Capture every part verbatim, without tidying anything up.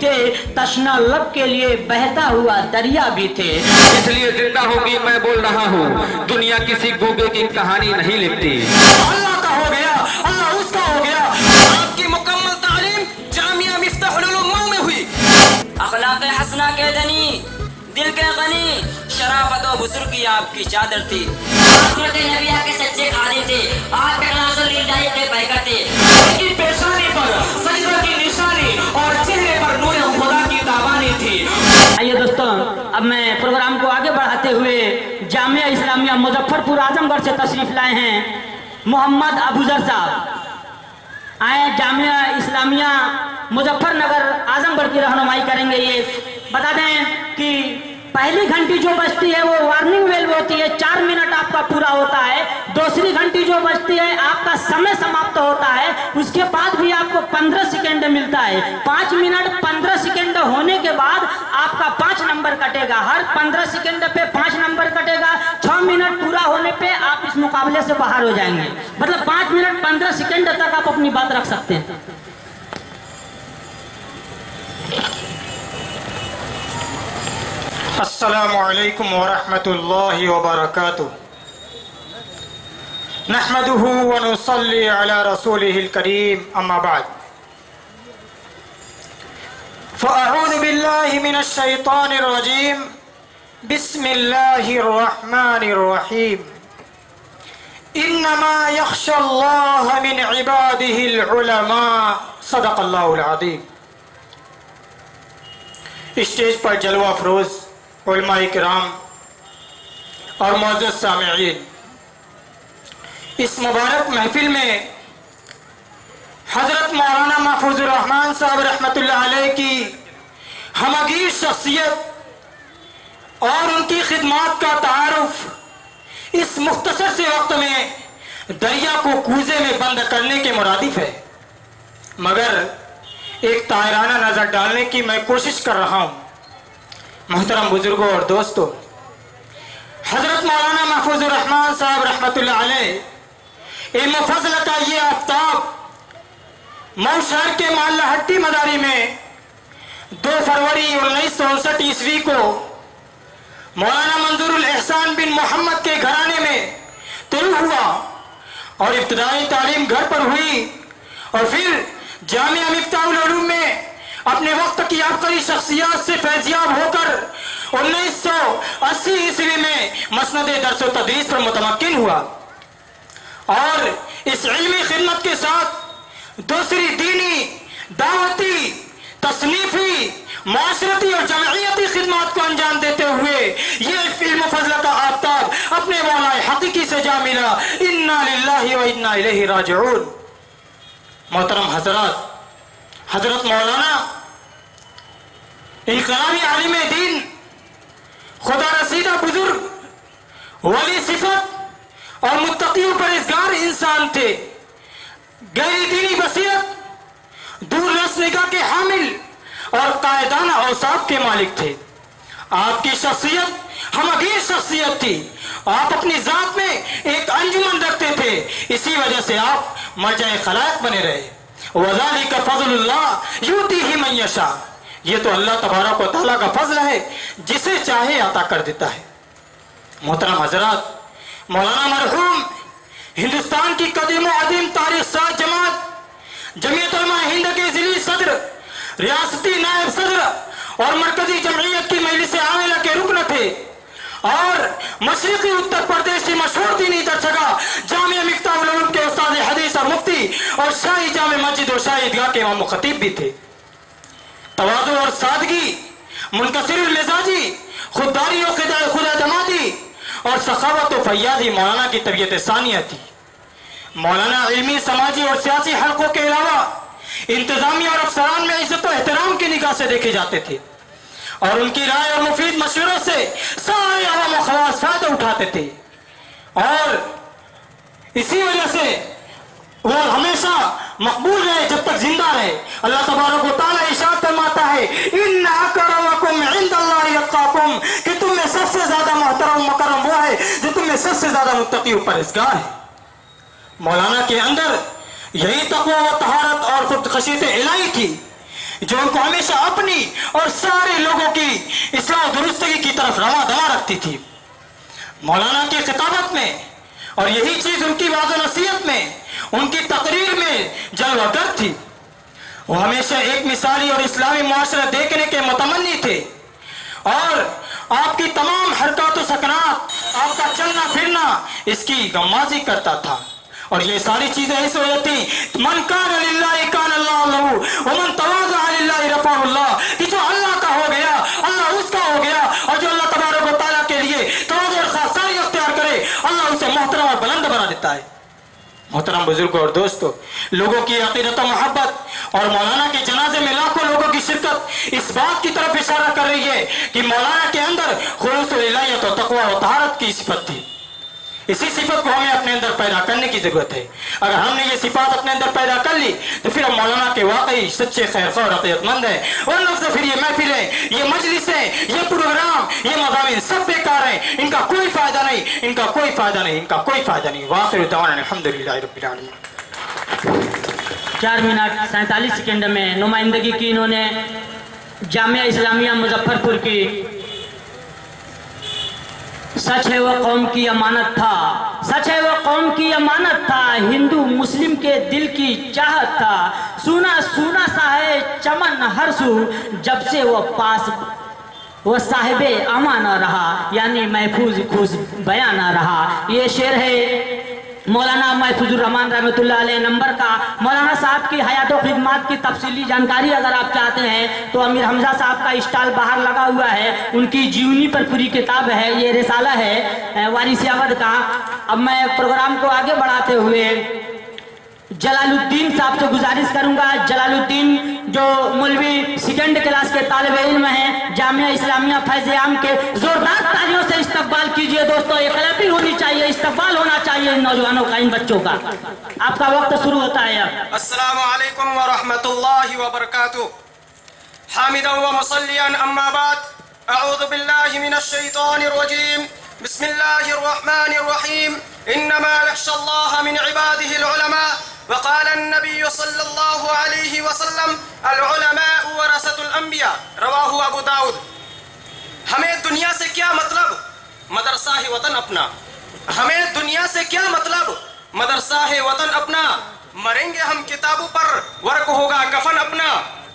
تھے، تشنا لب کے لیے بہتا ہوا دریا بھی تھے۔ اس لیے زندہ ہوگی میں بول رہا ہوں، دنیا کسی گوگے کی کہانی نہیں لکھتی۔ اللہ کا ہو گیا، اللہ اس کا ہو گیا۔ آپ کی مکمل تعلیم جامعہ مفتاح العلوم مئو میں ہوئی۔ اخلاق حسنہ کے دنی، دل کے غنی، شرافت و بزرگی آپ کی چادر تھی۔ حضرت نبیہ کے سچے خادم تھے، آپ کے ناصر للہ کے پیکر تھے۔ ان کی پیشانی پر سجدہ کی نشانی اور چہرے پر نور خدا کی تابانی تھی۔ آئیے دوستوں، اب میں پروگرام کو آگے بڑھاتے ہوئے جامعہ اسلامیہ مظفر پور اعظم گڑھ سے تشریف لائے ہیں محمد ابوذر صاحب۔ آئے جامعہ اسلامیہ مظفر نگر اعظم گڑھ کی رہنمائی کریں گے۔ یہ بتا دیں کہ پہلی گھنٹی جو بجتی ہے وہ وارننگ بیل ہوتی ہے، چار منٹ آپ کا پورا ہوتا ہے۔ دوسری گھنٹی جو بجتی ہے آپ کا سمے سماپت ہوتا ہے، اس کے بعد بھی آپ کو پندرہ سیکنڈ ملتا ہے۔ پانچ منٹ پندرہ سیکنڈ ہونے کے بعد آپ کا پانچ نمبر کٹے گا، ہر پندرہ سیکنڈ پہ پانچ نمبر کٹے گا۔ چھ منٹ پورا ہونے پہ آپ اس مقابلے سے باہر ہو جائیں گے، مطلب پانچ منٹ پندرہ سیکنڈ تک آپ اپنی بات رکھ سکتے ہیں۔ السلام علیکم ورحمۃ اللہ وبرکاتہ۔ نحمده ونصلی علی رسولہ الکریم، اما بعد فاعوذ باللہ من الشیطان الرجیم، بسم اللہ الرحمن الرحیم۔ انما یخشی اللہ من عبادہ العلماء، صدق اللہ العظیم۔ اسٹیج پر جلوہ افروز علماء کرام اور معزز سامعین، اس مبارک محفل میں حضرت مولانا محفوظ الرحمان صاحب رحمۃ اللہ علیہ کی ہمگیر شخصیت اور ان کی خدمات کا تعارف اس مختصر سے وقت میں دریا کو کوزے میں بند کرنے کے مرادف ہے، مگر ایک طاہرانہ نظر ڈالنے کی میں کوشش کر رہا ہوں۔ محترم بزرگوں اور دوستوں، حضرت مولانا محفوظ الرحمان صاحب رحمۃ اللہ علیہ علم و فضل کا یہ آفتاب مئو شہر کے محلہ ہٹی مداری میں دو فروری انیس سو انسٹھ عیسوی کو مولانا منظور الاحسان بن محمد کے گھرانے میں طلوع ہوا، اور ابتدائی تعلیم گھر پر ہوئی، اور پھر جامعہ مفتاح العلوم میں اپنے وقت کی عبقری شخصیات سے فیضیاب ہو کر انیس سو اسی عیسوی میں مسند درس و تدریس پر متمکن ہوا، اور اس علمی خدمت کے ساتھ دوسری دینی، دعوتی، تصنیفی، معاشرتی اور جمعیتی خدمات کو انجام دیتے ہوئے یہ علم و فضل کا آفتاب اپنے مولا حقیقی سے جا ملا۔ انا للہ و انا الیہ راجعون۔ محترم حضرات، حضرت مولانا انقلابی عالم دین، خدا رسیدہ بزرگ، ولی صفت اور متقی و پرہیزگار انسان تھے۔ گہری دینی بصیرت، دور رس نگاہ کے حامل اور قائدانہ اوصاف کے مالک تھے۔ آپ کی شخصیت ہمگیر شخصیت تھی، آپ اپنی ذات میں ایک انجمن رکھتے تھے، اسی وجہ سے آپ مرجع خلائق بنے رہے۔ وَذَلِكَ فَضْلُ اللَّهِ يُؤْتِيهِ مَن يَشَاءُ، یہ تو اللہ تبارک و تعالیٰ کا فضل ہے، جسے چاہے عطا کر دیتا ہے۔ محترم حضرات، مولانا مرحوم ہندوستان کی قدیم و عظیم تاریخ ساز جماعت جمعیت علماء ہند کے ذیلی صدر، ریاستی نائب صدر اور مرکزی جمعیت کی مجلس عاملہ کے رکن تھے، اور مشرقی اتر پردیش کی مشہور دینی درسگاہ جامعہ مفتاح العلوم کے استاد حدیث اور مفتی اور شاہی جامع مسجد و شاہی عیدگاہ کے امام و خطیب بھی تھے۔ تواضع اور سادگی، منکسر المزاجی، خودداری و خود اعتمادی اور سخاوت و فیاضی مولانا کی طبیعت ثانیہ تھی۔ مولانا علمی، سماجی اور سیاسی حلقوں کے علاوہ انتظامیہ اور افسران میں عزت و احترام کی نگاہ سے دیکھے جاتے تھے، اور ان کی رائے اور مفید مشوروں سے سارے عوام و خواص فائدہ اٹھاتے تھے، اور اسی وجہ سے وہ ہمیشہ مقبول رہے جب تک زندہ رہے۔ اللہ تبارک و تعالیٰ ارشاد فرماتا ہے ان اکرمکم عند اللہ اتقاکم، کہ تم میں سب سے زیادہ محترم مکرم وہ ہے جو تم میں سب سے زیادہ متقی و پرہیزگار ہے۔ مولانا کے اندر یہی تقوی و طہارت اور خود خشیت الہی تھی، जो उनको हमेशा अपनी और सारे लोगों की इस्लाह दुरुस्तगी की तरफ रवा दवा रखती थी। मौलाना की खिताबत में और यही चीज उनकी वाज़ नसीहत में, उनकी तकरीर में जलवागर थी। वो हमेशा एक मिसाली और इस्लामी मुआशरा देखने के मुतमन्नी थे और आपकी तमाम हरकत व सकनात, आपका चलना फिरना इसकी गम्माजी करता था। और ये सारी चीजें ऐसे हो जाती, मन कान लिल्लाहि कान अल्लाह लहू व मन तवाज़ा लिल्लाहि रफ़अहुल्लाह, कि जो अल्लाह का हो गया अल्लाह उसका हो गया, और जो अल्लाह तबारक व तआला के लिए तवाज़ु और खासाई अख्तियार करे अल्लाह उसे मोहतरम और बुलंद बना देता है। मोहतरम बुजुर्गों और दोस्तों, लोगों की अकीदत व मोहब्बत और मौलाना के जनाजे में लाखों लोगों की शिरकत इस बात की तरफ इशारा कर रही है कि मौलाना के अंदर खुलूस व इलाहियत और तक़वा व तहारत की सिफत थी। इसी सिफत को हमें अपने अंदर पैदा करने की जरूरत है। अगर हमने ये सिफात अपने अंदर पैदा कर ली तो फिर हम मौलाना के वाकई सच्चे खैरख्वाह और अक़ीदतमंद हैं। वरना तो फिर ये महफिलें, ये मजलिसें, ये प्रोग्राम, ये मज़ामीन सब बेकार हैं, इनका कोई फायदा नहीं, इनका कोई फायदा नहीं, इनका कोई फायदा नहीं। वाखिर दअवाना अल्हम्दुलिल्लाहि रब्बिल आलमीन। चार मिनट सैंतालीस सेकेंड में नुमाइंदगी की इन्होंने जामिया इस्लामिया मुजफ्फरपुर की। सच है वो कौम की अमानत था, सच है वो कौम की अमानत था, हिंदू मुस्लिम के दिल की चाहत था, सुना सुना सा है चमन हर सू, जब से वो पास वो साहिबे अमाना रहा, यानी महफूज खुश बयाना रहा। ये शेर है मौलाना महफूजुर रहमान रहमतुल्लाह अलैह नंबर का। मौलाना साहब की हयात व खिदमत की तफसीली जानकारी अगर आप चाहते हैं तो अमीर हमजा साहब का स्टॉल बाहर लगा हुआ है, उनकी जीवनी पर पूरी किताब है, ये रिसाला है वारिस अवध का। अब मैं प्रोग्राम को आगे बढ़ाते हुए जलालुद्दीन साहब से गुजारिश करूंगा। जलालुद्दीन जो मौलवी सेकेंड क्लास के तालिब इल्म हैं जामिया इस्लामिया फैज़-ए-आम के, जोरदार तालियों से इस्तकबाल कीजिए दोस्तों। एक क्लैपिंग होनी चाहिए, इस्तकबाल होना चाहिए इन नौजवानों का, इन बच्चों का। आपका वक्त शुरू होता है अब। अस्सलामु अलैकुम व रहमतुल्लाहि व बरकातुहू। हामिदन व मुसल्लियन अम्मा बाद, अऊज़ु बिल्लाहि मिनश शैतानिर रजीम, बिस्मिल्लाहिर रहमानिर रहीम, इन्नमा यख्शल्लाह मिन इबादिहिल उलमा, वक़ाल अन्नबी सल्लल्लाहु अलैहि वसल्लम अल उलमाउ वरसतुल अंबिया, रवाहु अबू दाऊद। हमें दुनिया से क्या मतलब, मदरसा है वतन अपना। हमें दुनिया से क्या मतलब, मदरसा है वतन अपना। मरेंगे हम किताबों पर, वर्क होगा कफन अपना।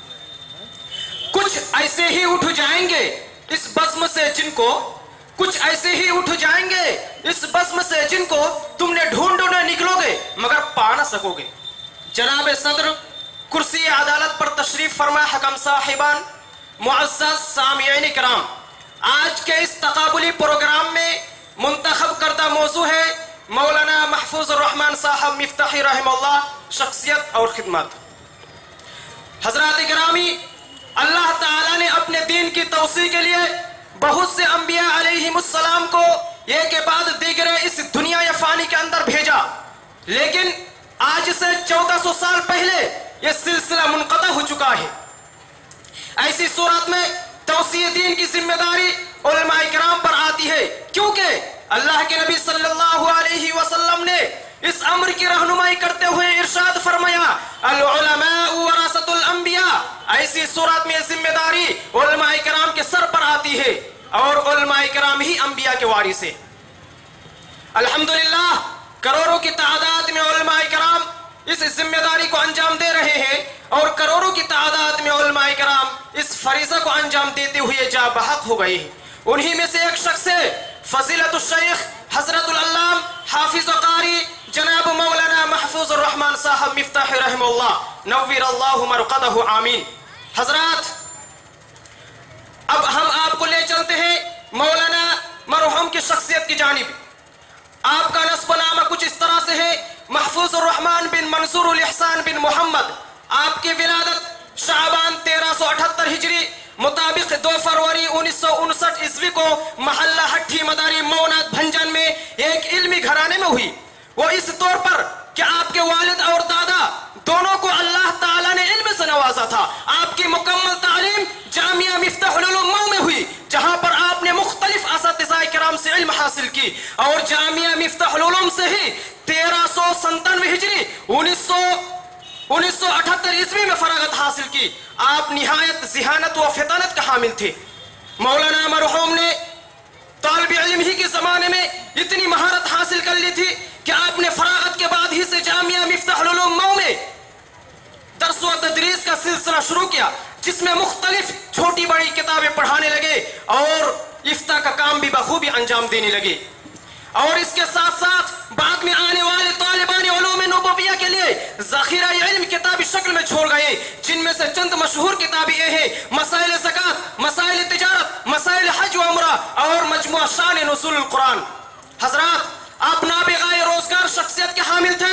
कुछ ऐसे ही उठ जाएंगे इस बज़्म से जिनको, कुछ ऐसे ही उठ जाएंगे इस बज़्म से जिनको तुमने ढूंढ ढूंढ निकलोगे मगर पा न सकोगे। जनाब सदर कुर्सी अदालत पर तशरीफ फरमा हकम साहिबान, मुअज़्ज़ज़ सामिईन किराम, आज के इस तकाबुली प्रोग्राम में मुंतखब करदा मौजू है मौलाना महफूजुर रहमान साहब मिफ्ताही रहमहुल्लाह, शख्सियत और खिदमत। हजरात गिरामी, अल्लाह ताला ने अपने दीन की तौसीह के लिए बहुत से अंबिया अलैहिमुस्सलाम को एक के बाद दीगरे इस दुनिया या फानी के अंदर भेजा, लेकिन आज से चौदह सौ साल पहले यह सिलसिला मुनक़ता हो चुका है। ऐसी सूरत में तौसीह दीन की जिम्मेदारी उलमा इकराम पर आती है, क्योंकि अल्लाह के नबी सल्लल्लाहु अलैहि वसल्लम ने इस अम्र की रहनुमाई करते हुए इरशाद फरमाया, अल उलमाउ वरसतुल अंबिया। ऐसी सूरत में जिम्मेदारी उलमा इकराम के सर पर आती है और उलमा इकराम ही अंबिया के वारिस है। अल्हम्दुलिल्लाह, करोड़ों की तादाद में उलमा इकराम इस जिम्मेदारी को अंजाम दे रहे हैं और करोड़ों की तादाद में उलमा इकराम इस फरीज़ा को अंजाम देते हुए जा बहक हो गए हैं। उन्हीं में से एक शख्स है फजीलतुल शेख हजरतुल अल्लाम हाफिज कारी जनाब मौलाना महफूजुर रहमान साहब मिफ्ताह रहमहुल्लाह, नव्विर अल्लाहु मरक़दहु, आमीन। हजरात, अब हम आपको ले चलते हैं मौलाना मरहूम की शख्सियत की जानिब। आपका नस्ब-नामा कुछ इस तरह से है, महफूजुर रहमान बिन मंसूर उल इहसान बिन मोहम्मद। आपकी विलादत शाबान तेरह सौ अठहत्तर हिजरी मुताबिक दो फरवरी उन्नीस सौ उनसठ ईस्वी को महल्ला हट्ठी मदारी मौनाद भंजन में एक इल्मी घराने में हुई। वो इस तौर पर कि आपके वालिद और दादा दोनों को अल्लाह ताला ने इल्म से नवाजा था। आपकी मुकम्मल तालीम जामिया मिफ्ताहुल उलूम में हुई, जहां पर आपने मुख्तलिफ असातिज़ा किराम से इल्म हासिल की और जामिया मिफ्ताहुल उलूम से ही तेरह सौ संतानवे हिजरी उन्नीस सौ उन्नीस सौ अठहत्तर ईस्वी में फरागत हासिल की। आप निहायत ज़िहानत व फितानत का हामिल थे। मौलाना मरहूम ने तालिब इल्म ही के ज़माने में इतनी महारत हासिल कर ली थी कि आपने फरागत के बाद ही से जामिया मिफ्ताहुल उलूम मऊ में दर्स व तदरीस का सिलसिला शुरू किया, जिसमें मुख्तलिफ छोटी बड़ी किताबें पढ़ाने लगे और इफ्ता का काम भी बखूबी अंजाम देने लगे। और इसके साथ साथ बाद में आने वाले तालिबान उलूम नबविया के लिए ज़ख़ीरा इल्म किताबी शक्ल में छोड़ गए, जिनमें से चंद मशहूर किताबें ये हैं: मसाइल ज़कात, मसाइल तिजारत, मसाइल हज व उम्रा और मजमुआ शान नुज़ूल कुरान। हजरात, आप नाबिगाए रोजगार शख्सियत के हामिल थे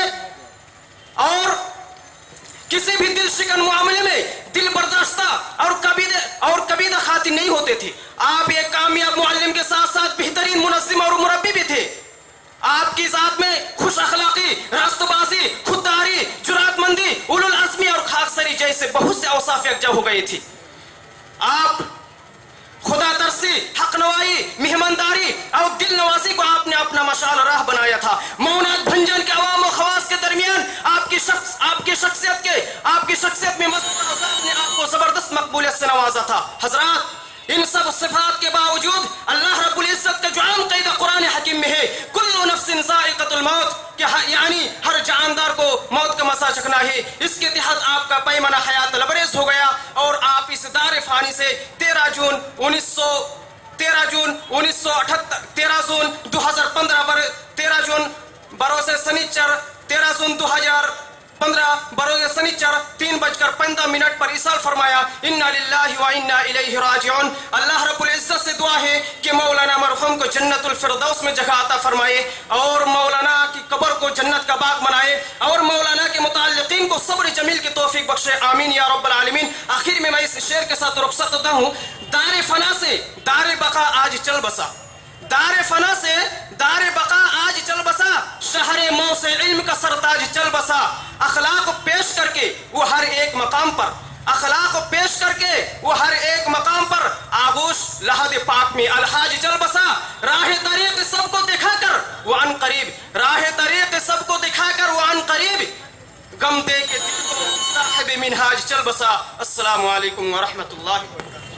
और किसी भी दिल शिकन मामले में दिल बर्दाश्ता और कबीदे और कबीदा खातिर नहीं होते थे। आप एक कामयाब मुअल्लिम के साथ साथ बेहतरीन मुनज़्ज़िम और मुरब्बी भी थे। आपकी जात में खुश अखलाकी, रास्तबाजी, खुददारी, जुरातमंदी, उलुल अज़्मी और खाकसरी जैसे बहुत से औसाफ यकजा हो गए थे। आप खुदा तरसी, हक नवाई, मेहमानदारी और दिल नवाजी को आपने अपना मशाल राह बनाया था। मौनाद भंजन के अवाम और खवास के दरमियान आपकी शख्स आपकी शख्सियत के आपकी शख्सियत में मज़हब ने आपको जबरदस्त मकबूलियत से नवाजा था। हजरात, इन सब सिफात के बावजूद अल्लाह रब्बुल इज्जत का जो आम क़ईदा कुरान हकीम में है, कुल्लु नफ्सिन ज़ाइक़तुल मौत, कि यानी हर जानदार को मौत का मसा चखना है। इसके तहत आपका पैमाना हयात लबरेज हो गया और आप इस दार फानी से तेरह जून उन्नीस सौ तेरह जून उन्नीस सौ अठहत्तर तेरह जून दो हजार पंद्रह बर तेरह जून बरोसे सनीचर तेरह जून दो हजार पंद्रह बरोसे सनीचर तीन बजकर पंद्रह मिनट पर इसाल फरमाया। इन्ना लिल्लाहि व इन्ना इलैहि राजिऊन। अल्लाह रब्बुल इज्जत से दुआ है कि मौलाना मरहूम को जन्नतुल फिरदौस में जगह अता फरमाए और मौलाना की कब्र को जन्नत का बाग बनाए और मौलाना के मुताल्लिकीन को सब्र जमील की तौफीक बख्शे। आमीन या रब्बल आलमीन। आखिर में मैं इस शेर के साथ रुखसत होता हूँ। दारे फना से दारे बका आज चल बसा, दारे फना से दारे बका आज चल बसा, शहरे मौ से इल्म का सरताज चल बसा। अखलाक पेश करके वो हर एक मकाम पर अखलाक पेश करके वो हर एक मकाम पर आगोश लहद पाक में अलहाज चल बसा। राह तरीक़ सबको दिखाकर वो अन करीब राह तरीक़ सबको दिखाकर वो अन करीब गम दे के दिल को साहिब मिनहाज चल बसा। अस्सलामु अलैकुम व रहमतुल्लाहि व बरकातहू।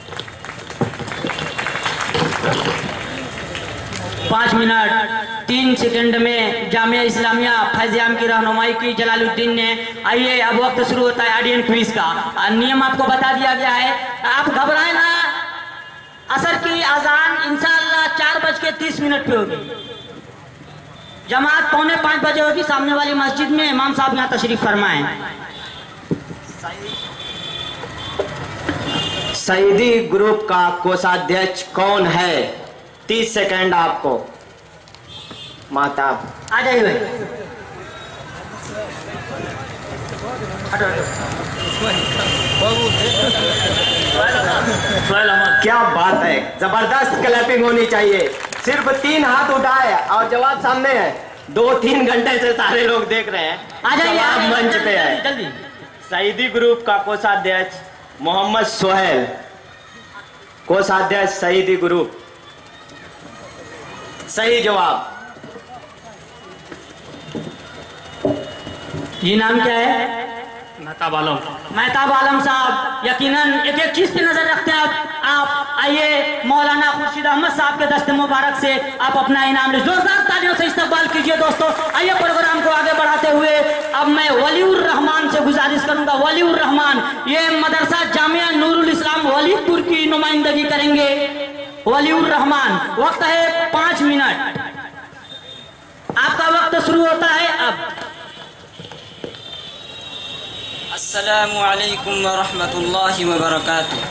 पाँच मिनट तीन सेकंड में जामिया इस्लामिया फैज़याम की रहनुमाई की जलालुद्दीन ने। आइए, अब वक्त शुरू होता है ऑडियंस क्विज का। नियम आपको बता दिया गया है, आप घबराएं ना। असर की अजान इंशाअल्लाह चार बज के तीस मिनट पे होगी। जमात पौने पाँच बजे होगी सामने वाली मस्जिद में। इमाम साहब यहाँ तशरीफ फरमाएं। सईदी ग्रुप का कोषाध्यक्ष कौन है? तीस सेकंड आपको। माताब आ जाइए भाई। क्या बात है, जबरदस्त क्लैपिंग होनी चाहिए। सिर्फ तीन हाथ उठाए और जवाब सामने है। दो तीन घंटे से सारे लोग देख रहे हैं। आ जाइए, जवाब मंच पे है। जल्दी। सईदी ग्रुप का कोषाध्यक्ष मोहम्मद सोहेल। कोषाध्यक्ष सईदी ग्रुप। सही जवाब। ये नाम क्या है? महताब आलम। महताब आलम साहब यकीनन एक एक चीज पे नजर रखते हैं आप। आप आइए, मौलाना खुर्शीद अहमद साहब के दस्ते मुबारक से आप अपना इनाम ले। जोरदार तालियों से इस्तकबाल कीजिए दोस्तों। आइए, प्रोग्राम को आगे बढ़ाते हुए अब मैं वलीउर रहमान से गुजारिश करूंगा। वलीउर रहमान ये मदरसा जामिया नूरुल इस्लाम वलीदपुर की नुमाइंदगी करेंगे। वलीउर रहमान, वक्त है पांच मिनट। आपका वक्त शुरू होता है अब। अस्सलामु अलैकुम व रहमतुल्लाहि व बरकातुहू।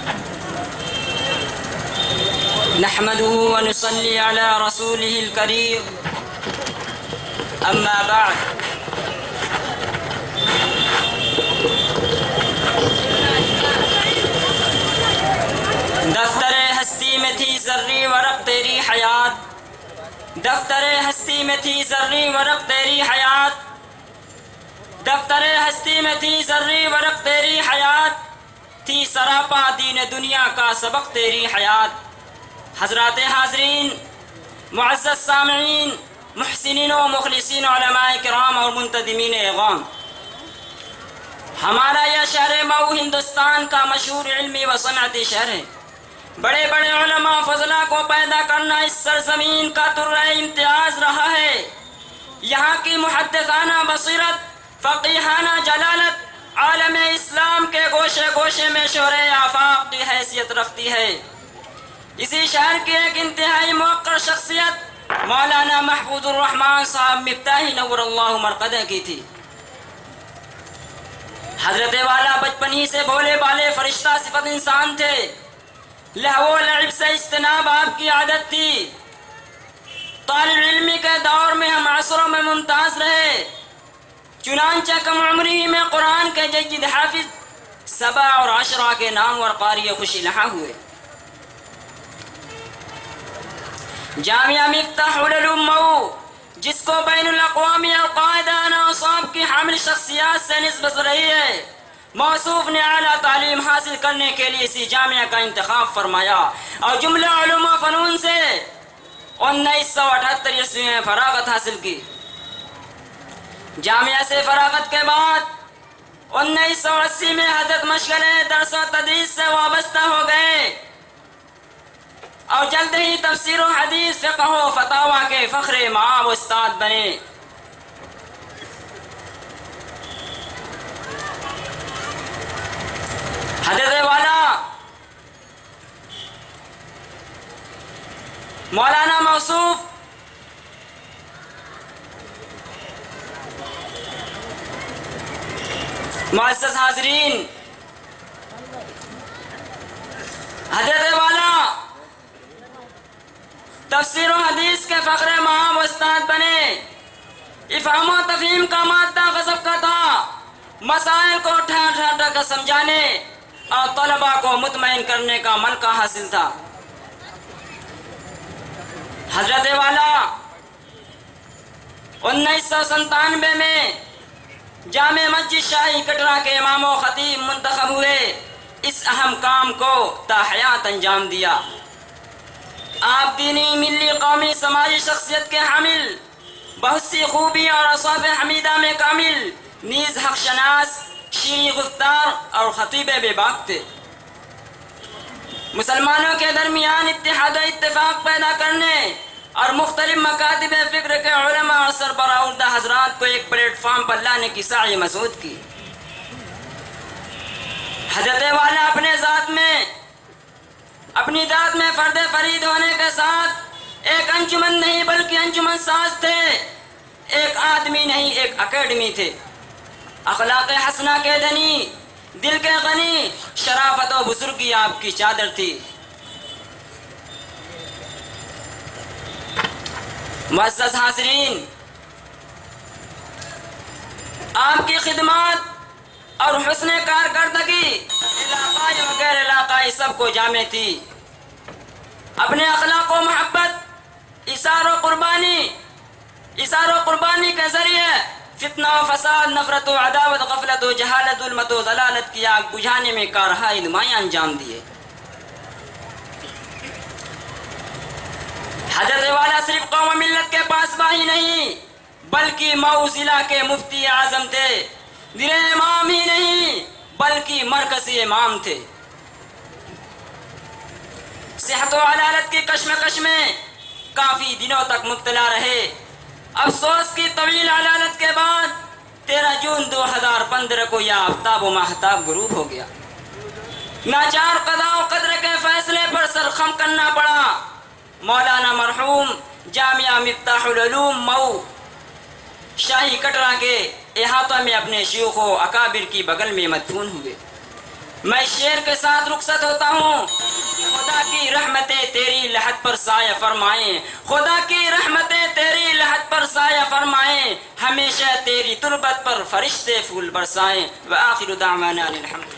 नहमदुहु व नुसल्ली अला रसूलिहिल करीम। अम्मा बाद। दफ्तरे हस्ती में थी जर्री वरक तेरी हयात, दफ्तरे हस्ती में थी जर्री वरक तेरी हयात, दफ्तरे हस्ती में थी जर्री वरक तेरी हयात, थी सरापा दीन दुनिया का सबक तेरी हयात। हजरात हाजरीन, मुअज़्ज़ज़ सामिईन, मुहसिनीन व मुखलिसीन, उलमाए किराम और मुंतज़िमीन इग़ाम, ہمارا یہ شہر مئو ہندوستان کا مشہور علمی و صنعتی شہر ہے. بڑے بڑے علماء فضلہ کو پیدا کرنا اس سرزمین کا درہ امتیاز رہا ہے. یہاں کی محدثانہ بصیرت، فقیہانہ جلالت عالم اسلام کے گوشے گوشے میں شہرِ آفاق کی حیثیت رکھتی ہے. اسی شہر کی ایک انتہائی موقر شخصیت مولانا محفوظ الرحمان صاحب مفتاحی نور اللہ مرقدہ کی تھی. حضرت والا بچپن ہی سے بھولے بالے فرشتہ صفت انسان تھے. لہو و لعب سے اجتناب آپ کی عادت تھی. طالب علمی کے دور میں ہم عصروں میں ممتاز رہے. چنانچہ کم عمری میں قرآن کے جید حافظ سبع اور عشرہ کے نام اور قاری خوشی لہا ہوئے. جامعہ مفتاح العلوم مئو، جس کو بین الاقوامی القاعدہ ناصاب کی حامل شخصیات سے نسبت رہی ہے، موصوف نے اعلیٰ تعلیم حاصل کرنے کے لیے اسی جامعہ کا انتخاب فرمایا اور جملہ علوم و فنون سے انیس سو اٹھہتر عیسوی میں فراغت حاصل کی. جامعہ سے فراغت کے بعد انیس سو اسی میں حضرت مشغل درس و تدریس سے وابستہ ہو گئے اور جلد ہی تفسیر و حدیث، فقہ و فتاوی کے فخر معاب استاد بنے. حضرت والا مولانا موصوف معزز حاضرین، حضرت والا تفسیر و حدیث کے فخر معاب استاد بنے. افہام و تفہیم کا مادہ غضب کا تھا. مسائل کو ٹھہر ٹھہر کر سمجھانے اور طلباء کو مطمئن کرنے کا ملکہ حاصل تھا. حضرت والا انیس سو ستانوے میں جامع مسجد شاہی کٹرا کے امام و خطیب منتخب ہوئے. اس اہم کام کو تا حیات انجام دیا. آپ دینی، ملی، قومی، سماجی شخصیت کے حامل، بہت سی خوبی اور اوصاف حمیدہ میں کامل، نیز حق شناس، شیریں گفتار اور خطیب بے باک تھے. مسلمانوں کے درمیان اتحاد و اتفاق پیدا کرنے اور مختلف مکاتب فکر کے علماء اور سربراہ عہدہ حضرات کو ایک پلیٹ فارم پر لانے کی سعی مسعود کی. حضرت والا اپنے ذات میں اپنی ذات میں فرد فرید ہونے کے ساتھ ایک انجمن نہیں بلکہ انجمن ساز تھے. ایک آدمی نہیں، ایک اکیڈمی تھے. اخلاق حسنہ کے دھنی، دل کے غنی، شرافت و بزرگی آپ کی چادر تھی. معزز حاضرین، آپ کی خدمات اور حسن کارکردگی علاقائی و غیر علاقائی سب کو جامع تھی. اپنے اخلاق و محبت، اثار و قربانی اثار و قربانی کے ذریعے فتنہ و فساد، نفرت و عداوت، غفلت و جہالت، ظلمت و ضلالت کی آگ بجھانے میں کارہائی نمایاں انجام دیے. حضرت والا صرف قوم و ملت کے پاسباں ہی نہیں بلکہ مئو ضلع کے مفتی اعظم تھے. دل امام ہی نہیں بلکہ مرکزی امام تھے. صحت و عدالت کی کشمکش میں کافی دنوں تک مبتلا رہے. افسوس کی طویل عدالت کے بعد تیرہ جون دو ہزار پندرہ کو یہ آفتاب و ماہتاب غروب ہو گیا. ناچار قضاء و قدر کے فیصلے پر سرخم کرنا پڑا. مولانا مرحوم جامعہ مفتاح العلوم مئو شاہی کٹرا کے احاطہ میں اپنے شیوخ و اکابر کی بغل میں مدفون ہوئے. میں شعر کے ساتھ رخصت ہوتا ہوں. خدا کی رحمتیں تیری لحد پر سایہ فرمائیں، خدا کی رحمتیں تیری لحد پر سایہ فرمائیں، ہمیشہ تیری تربت پر فرشتے پھول برسائیں. وآخر دعوانا الحمد.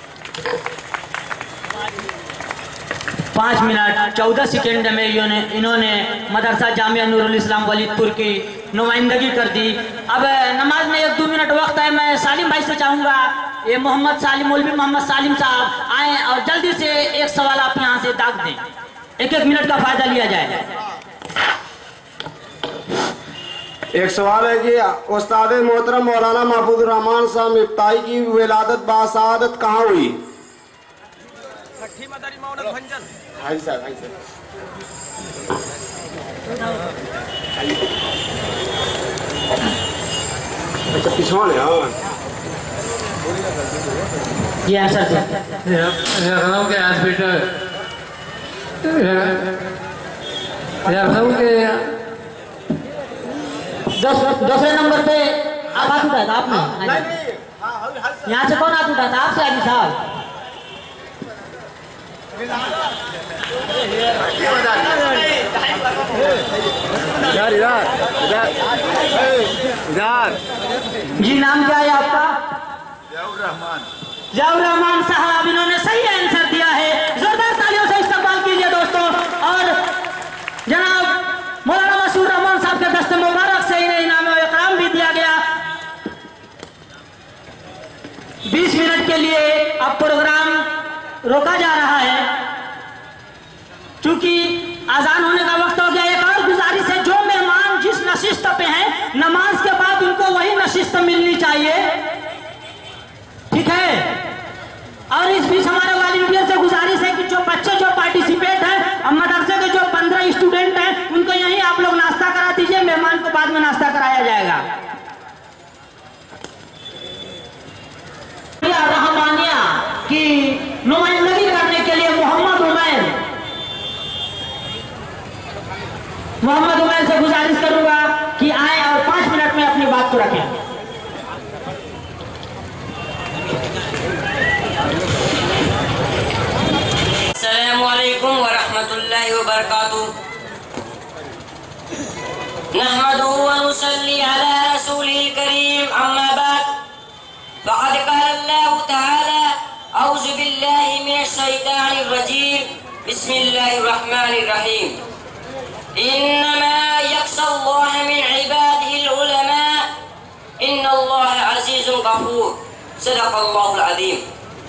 پانچ منٹ چودہ سیکنڈ میں انہوں نے مدرسہ جامعہ نور الاسلام ولید్ پور کی نمائندگی کر دی. اب نماز میں ایک دو منٹ وقت ہے. میں سالم بھائی سے چاہوں گا یہ محمد سالم، مولوی محمد سالم صاحب آئیں اور جلدی سے ایک سوال آپ یہاں سے داغ دیں. ایک ایک منٹ کا فائدہ لیا جائے. ایک سوال ہے کہ استاد محترم مولانا محفوظ الرحمان صاحب مفتاحی کی ولادت باسعادت کہاں ہوئی؟ ہائی صاحب ہائی صاحب اچھا پچھوان ہے ہاں یہ آنسر تھا لکھنؤ کے ہاسپٹل لکھنؤ کے دوسرے نمبر پہ آپ ہاتھ اٹھایا تھا آپ نے یہاں سے کون ہاتھ اٹھایا تھا آپ سے علی صاحب جی نام کیا ہے آپ کا؟ ضیاء الرحمان صاحب، انہوں نے صحیح آنسر دیا ہے، زوردار تالیوں سے استقبال کیجئے دوستوں۔ اور جناب مولانا مسعود الرحمان صاحب کے دست مبارک سے انہیں انعام و اکرام بھی دیا گیا۔ بیس منٹ کے لیے اب پروگرام روکا جا رہا ہے چونکہ اذان ہونے کا وقت ہو گیا۔ ایک اور گزارش ہے، جو مہمان جس نشست پہ ہیں نماز کے بعد ان کو وہی نشست ملنی چاہیے، ٹھیک ہے؟ اور اس بیچ ہمارے والنٹیئر سے گزارش ہے کہ جو بچے جو پارٹیسپیٹ ہیں اور مدرسے کے جو پندرہ اسٹوڈنٹ ہیں ان کو یہیں آپ لوگ ناشتہ کرا دیجئے، مہمان کو بعد میں ناشتہ کرایا جائے گا۔ رحمانیہ کی نمائندگی کرنے کے لیے محمد عمیر محمد عمیر سے گزارش کروں گا کہ آئیں اور پانچ منٹ میں اپنی بات کو رکھیں۔ السلام علیکم ورحمۃ اللہ وبرکاتہ۔ نحمده ونصلي على رسوله الكريم، اما بعد فقد قال الله تعالى اعوذ بالله من الشیطان الرجیم، بسم اللہ الرحمن الرحیم، انما یخشی اللہ من عباده العلماء ان اللہ عزیز غفور، صدق اللہ العظیم۔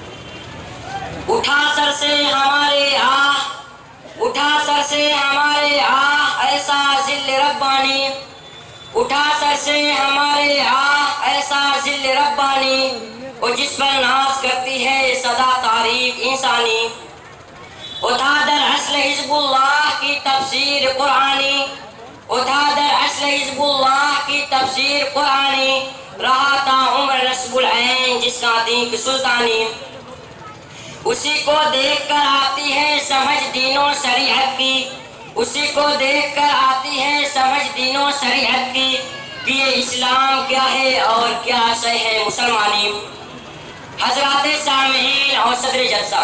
اٹھا سر سے ہمارے آہ، اٹھا سر سے ہمارے آہ ایسا ذل ربانی، اٹھا سر سے ہمارے آہ ایسا ذل ربانی، اور جس پر ناز کرتی ہے صدا تاریخ انسانی۔ اٹھا در اصل حزب اللہ کی تفسیر قرآنی، اٹھا در اصل حزب اللہ کی تفسیر قرآنی، رہا تا عمر نصب العین جس کا دین سلطانی، اسی کو دیکھ کر آتی ہے سمجھ دین و شریعت کی، اسی کو دیکھ کر آتی ہے سمجھ دین و شریعت کی، کہ یہ اسلام کیا ہے اور کیا شے ہے مسلمانی۔ حضرات سامعین اور صدر جلسہ،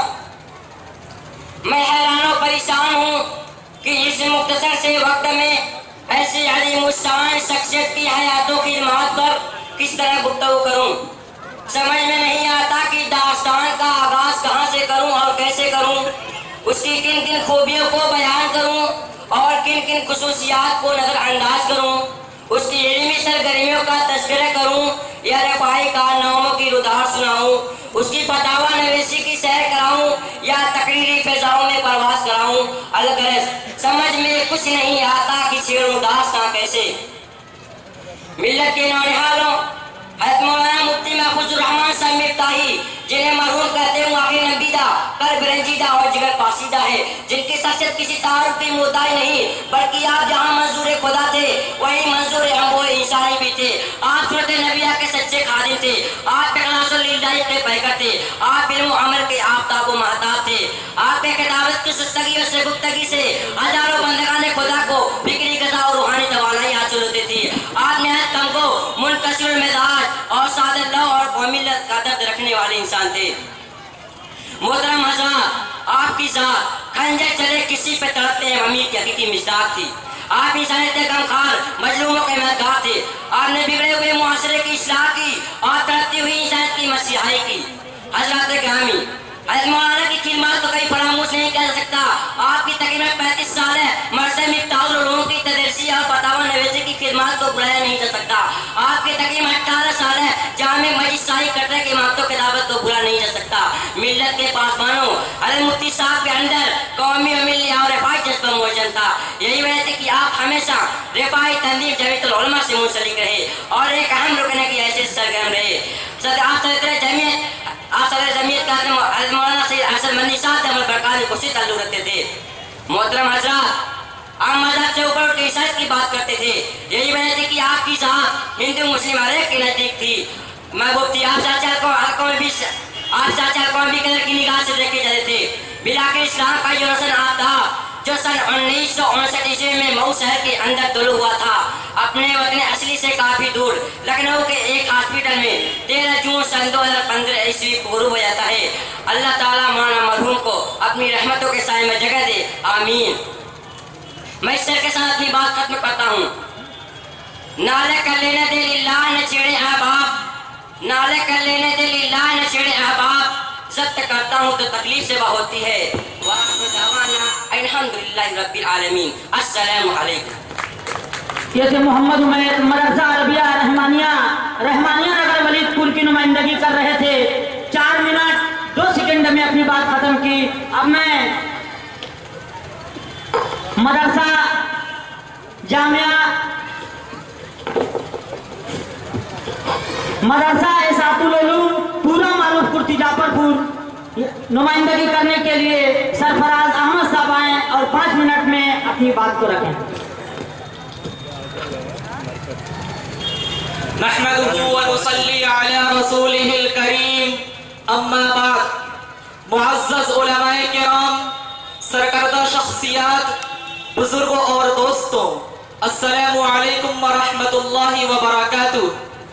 میں حیران و پریشان ہوں کہ اس مختصر سے وقت میں ایسی عظیم الشان شخصیت کی حیاتوں کی خدمات پر کس طرح گفتگو کروں۔ سمجھ میں نہیں آتا کہ داستان کا آغاز کہاں سے کروں اور کیسے کروں، اس کی کن کن خوبیوں کو بیان کروں اور کن کن خصوصیات کو نظر انداز کروں، اس کی علمی سرگرمیوں کا تذکرہ کروں یا رفاہی کارناموں کی رودار سناؤں، اس کی فتاوی نویسی کی سیر کراؤں یا تقریری فضاؤں میں پرواز کراؤں۔ الغرض سمجھ میں کچھ نہیں آتا کہ چھیڑوں داستان کیسے۔ ملت کے نونہالوں، حضرت مولانا مفتی محفوظ الرحمان صاحب مفتاحی، جنہیں مرحوم کہتے ہیں، واقعی نبیدہ، قلب رنجیدہ اور جگر پاسیدہ ہے، جن کی شخصیت کسی تعارف کی محتاج نہیں، بلکہ آپ جہاں منظور خدا تھے وہیں منظور انبوء انسانی بھی تھے۔ آپ سنت نبیہ کے سچے خادم تھے، آپ اخلاص للہ کے پیکر تھے، آپ علم و عمل کے آفتاب و مہتاب تھے۔ آپ کے کتابت کی سستگی اور سرگفتگی سے ہزاروں بندگان خدا کو فکری غذا اور روحانی توانائی حاصل ہوتی تھی۔ آپ نہایت کم کو منکسر المزاج اور سادہ لو اور قومیت کا درد رکھنے والے انسان تھے۔ محترم حضرات، آپ کی ذات خنجر چلے کسی پہ تڑپتے ہیں امیر کی حقیقی مصداق تھی۔ آپ انسانیت غمخوار مظلوموں کے مددگار تھے۔ آپ نے بگڑے ہوئے معاشرے کی اصلاح کی اور تڑپتی ہوئی انسانیت کی مسیحائی کی۔ حضرات گرامی، حضرت مولانا کی خدمات کو کبھی فراموش نہیں کیا جا سکتا۔ آپ کی تقریباً پینتیس سال ہے، مرثد مفتاح العلوم کی تدریسی اور فتاوی نویسی کی خدمات کو بلایا نہیں جا سکتا۔ آپ کے تقریباً اٹھارہ سال ہے، جہاں इस्लामिक मजलिस शाही करने की इमामतों की दावत को भूला नहीं जा सकता। मिल्लत के पासबानों, अरे मुफ्ती साहब के अंदर कौमी अमिली और रिफाई जज्बा मौजूद था। यही वजह थी कि आप हमेशा रिफाई तंजीम जमीयतुल उलमा से मुंसलिक रहे और एक अहम रुकन की हैसियत सरगर्म रहे। सद आप सदर जमीयत आप सदर जमीयत का मौलाना सैयद अहसन मदनी साहब अमल बरकात में खुशी ताल्लुक रखते थे। मोहतरम हजरात, आम मजहब से ऊपर उठ ईसाईयत की बात करते थे। यही वजह थी कि आपकी साहब हिंदू मुस्लिम हर एक के नजदीक थी, महबूब थी। आप चाचा को हल्कों में भी आप चाचा को भी कदर की निगाह से देखे जाते थे। बिलाके इस्लाम का जो रोशन आप था, जो सन उन्नीस सौ उनसठ ईस्वी में मऊ शहर के अंदर तुलू हुआ था, अपने वतन असली से काफी दूर लखनऊ के एक हॉस्पिटल में तेरह जून सन दो हजार पंद्रह ईस्वी को गुरूब हो जाता है। अल्लाह ताला मौलाना मरहूम को अपनी रहमतों के साए में जगह दे, आमीन। मैं इस तरह के साथ अपनी बात खत्म करता हूँ। नाले कर लेने दे लिल्लाह न छेड़े अहबाब, नाले कर लेने दे लिल्लाह न छेड़े अहबाब, जब्त करता हूँ तो तकलीफ से वह होती है। वाखिर दावाना अल्हम्दुलिल्लाहि रब्बिल आलमीन, अस्सलामु अलैकुम। ये थे मोहम्मद उमैर मदरसा अरबिया रहमानिया रहमानिया नगर वलीदपुर की नुमाइंदगी कर रहे थे। चार मिनट दो सेकंड में अपनी बात खत्म की। अब मैं मदरसा जामिया मदरसा एसातुल उलूम पूरा मारूफपुर तिजाफरपुर नुमाइंदगी करने के लिए सरफराज अहमद साहब आए और पाँच मिनट में अपनी बात को रखें। नहमदुहु व नुसल्ली अला रसूलिहिल करीम, अम्मा बाद। मुअज़्ज़ज़ उलमाए किराम, सरकर्दा शख्सियात, बुजुर्गों और दोस्तों, अस्सलामु अलैकुम व रहमतुल्लाहि व बरकातुहू।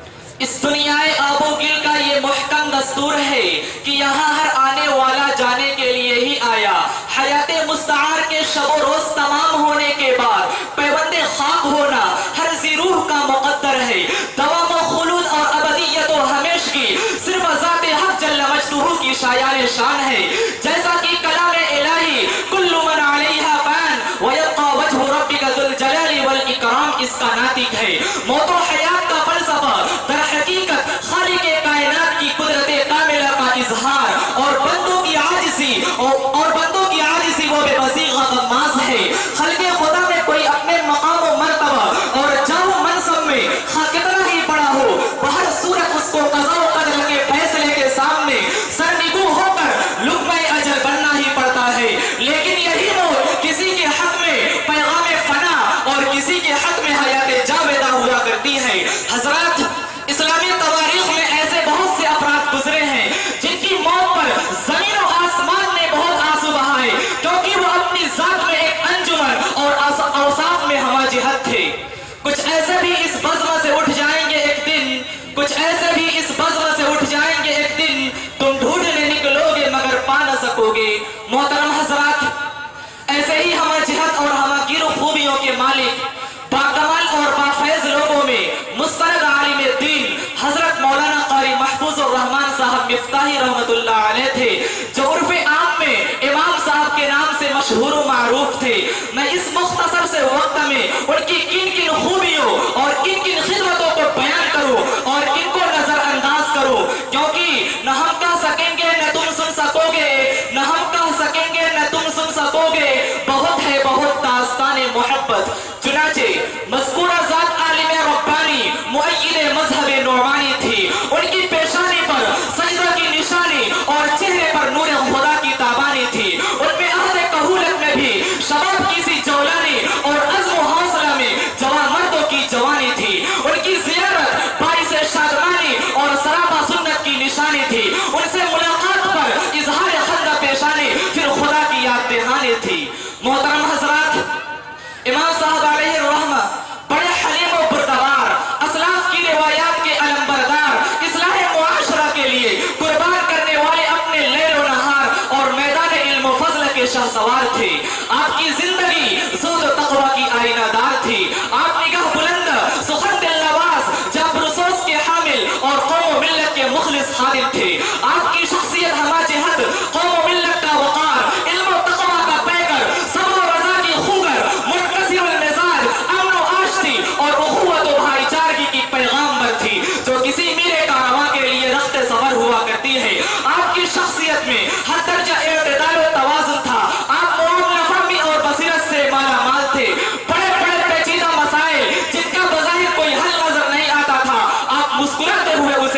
इस दुनियाए आबोगिल का ये मुहकम दस्तूर है कि यहाँ हर आने वाला जाने के लिए ही आया। हयाते मुस्तआर के शब रोज तमाम होने के बाद पैबंदे खाक होना हर ज़रूह का मुक़द्दर है। दवाम खुलूद और अबदियत व हमेशगी सिर्फ ज़ाते हक़ जल्ल मजदूहू की शायान शान है। जैसा कि कलाम इलाही कुल्लु मन अलैहा फ़ान व यब्क़ा वजहु रब्बिका ज़ुल जलाली वल इकराम इसका नातिक है। मौत व हयात का फलसफा दर हकीकत खालिक कायनात की कुदरत कामिला का इजहार और बंदों की आजिज़ी और, और बंदों की आजिज़ी वो बेबसी गमाज़ है। खल्क़े खुदा में कोई अपने मकाम व मर्तबा और जाओ मनसब में खा कितना ही बड़ा हो, बहर सूरत उसको क़ज़ा व क़दर के फैसले के सामने सरनिगू होकर लुक़्मा-ए अजल बनना ही पड़ता है। लेकिन यही मौत किसी के हक में पैगाम फना और किसी के हक में हयात जावेदा हुआ करती है। हज़रात, इस्लामी तवारीख में ऐसे बहुत से अफराद गुजरे हैं जिनकी मौत पर जमीन और आसमान ने बहुत आंसू बहाए, क्योंकि वो अपनी जात में एक अंजुमन और औसाफ में हमा जिहद थे। कुछ ऐसे भी इस बज़्म से उठ जाएंगे एक दिन, कुछ ऐसे भी इस बज़्म से उठ जाएंगे एक दिन, तुम ढूंढने निकलोगे मगर पा न सकोगे। मोहतरम हज़रात, ऐसे ही हमा जिहद और हमा गिरो खूबियों के मालिक बाकमाल और बाफैज लोगों में मुस्तनद आलिम दीन हजरत मौलाना कारी महफूजुर रहमान साहब मिफ्ताही रहमतुल्लाह अलैह थे, जो उर्फ़े आम में इमाम साहब के नाम से मशहूर व मारूफ थे। मैं इस मुख्तसर से वक्त में उनकी किन किन खूबियों और किन किन खिदमतों को बयान करूं और इनको नजरअंदाज करूं, क्योंकि न हम कह सकेंगे न तुम सुन सकोगे, न हम कह सकेंगे न तुम सुन सकोगे। बहुत है बहुत दास्ताने मोहब्बत। चुनाचे मज़कूरा ज़ात आलिम रब्बानी मुअय्यिद मज़हब नौमानी थी। उनकी पेशानी पर सजदा की निशानी और चेहरे पर नूर खुदा की ताबानी थी। उनमें अहद कहूलत में भी शबाब की सी जौलानी और अज़्म हौसला में जवान मर्दों की जवानी थी। उनकी ज़ियारत बाइस शादमानी और सरापा सुन्नत की निशानी थी। उनसे मुलाकात पर इज़हार खंदा पेशानी फिर खुदा की याद दहानी थी। मोहतरम हज़रात, इमाम साहब अलैहि रहमा बड़े हलीम व बुर्दबार, असलाफ की रिवायात के अलमबरदार, इस्लाह मुआशरा के लिए कुर्बान करने वाले अपने लैल व नहार और मैदान इल्म व फज़ल के शहसवार थे। आपकी जिंदगी ज़ुहद व तक़वा की आईनादार थी। आप निगाह बुलंद, सुखन दिल नवाज़, जाबरूसोस के हामिल और कौम व मिल्लत के मुखलिस खादिम थे। आपकी शख्सियत हमा जिहद, कौम व मिल्लत का वक़ार, इल्म व तक़वा का पैकर, सब्र व रज़ा की खूगर, मुनकसिरुल मिज़ाज, अमन व आश थी और उख़ुवत व भाईचारगी की पैगाम्बर थी, जो किसी मीरे कारवां के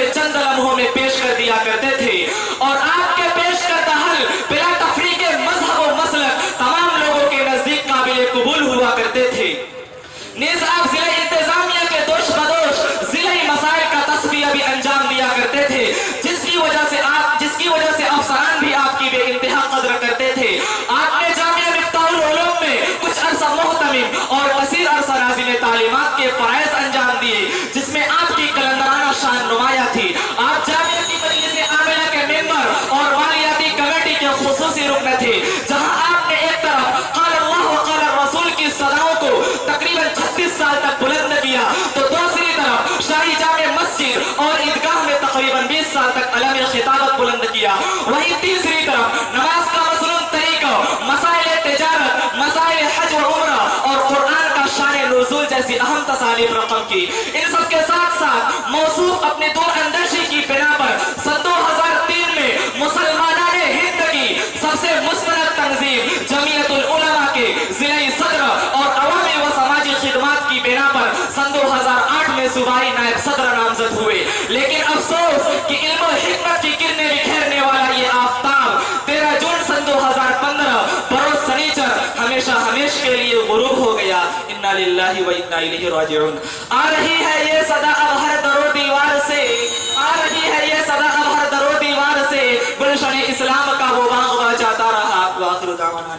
अपने चंद लम्हों में पेश कर दिया करते थे और आपके पेश करता हल बिला तफरीक मजहब और मसलक तमाम लोगों के नजदीक काबिल कबूल हुआ करते थे। नीज आप जिला इंतजामिया के दोष बदोश जिला मसाइल का तस्वीर भी अंजाम दिया करते थे, जिसकी वजह से आप जिसकी वजह से अफसरान भी आपकी बेइंतहा कदर करते थे। आपने जामिया मिफ्ताहुल उलूम में कुछ अरसा मोहतमिम और कसीर अरसा नाज़िम तालीमात के फराइज अंजाम दिए, जिसमें आपकी कलंदराना शान नुमाया थी। आप जामिया की मजलिस आमिला के मेंबर और मालियाती कमेटी के खुसूसी रुकन थे, जहां आपने एक तरफ क़ाल अल्लाह व क़ाल रसूल की सदाओं को तकरीबन छत्तीस साल तक बुलंद किया, तो दूसरी तरफ शाही जामे मस्जिद और ईदगाह में तकरीबन बीस साल तक अलम खिताबत बुलंद किया। वहीं तीसरी तरफ नमाज का मसलून तरीका, मसाइल तिजारत, मसाइल हज व उम्रा और कुरान का शान नुज़ूल जैसी अहम तसालीफ रकम की। इन सब के साथ साथ मौसूफ अपनी दूर अंदेशी की बिना पर सन दो हजार तीन में मुसलमाना ने हिंद की सबसे मुस्तनद तंजीम जमीयतुल उलमा के जिले सदर और अवामी व समाजी खिदमात की बिना पर सन दो हजार आठ में सूबाई नायब सदर नामजद हुए। लेकिन अफसोस कि इल्म और हिकमत की किरणें बिखेरने वाला ये आफ्ताब तेरह जून सन दो हजार पंद्रह बरोज सनीचर हमेशा हमेश के लिए गुरूब हो गया। इन्ना लिल्लाहि व इन्ना इलैहि राजिऊन। आ रही है ये सदा अब हर दरो दीवार से, आ रही है ये सदा अब हर दरो दीवार से, गुलशन इस्लाम का वो बाग बचाता रहा। वाखिर दावाना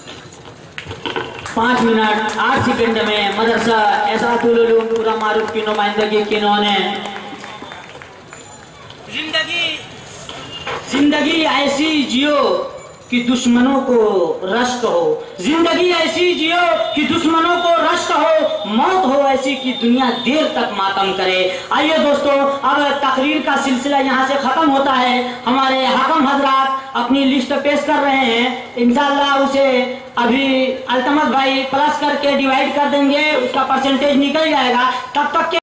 पाँच मिनट आठ सेकंड में मदरसा एसातुल उलूम पूरा मारूफ की नुमाइंदगी की इन्होंने जिंदगी जिंदगी ऐसी जियो कि दुश्मनों को रश्क हो, जिंदगी ऐसी जियो कि दुश्मनों को रश्क हो, मौत हो ऐसी कि दुनिया देर तक मातम करे। आइए दोस्तों, अब तकरीर का सिलसिला यहाँ से खत्म होता है। हमारे हाकम हजरात अपनी लिस्ट पेश कर रहे हैं, इंशाअल्लाह उसे अभी अल्तमत भाई प्लस करके डिवाइड कर देंगे, उसका परसेंटेज निकल जाएगा। तब तक के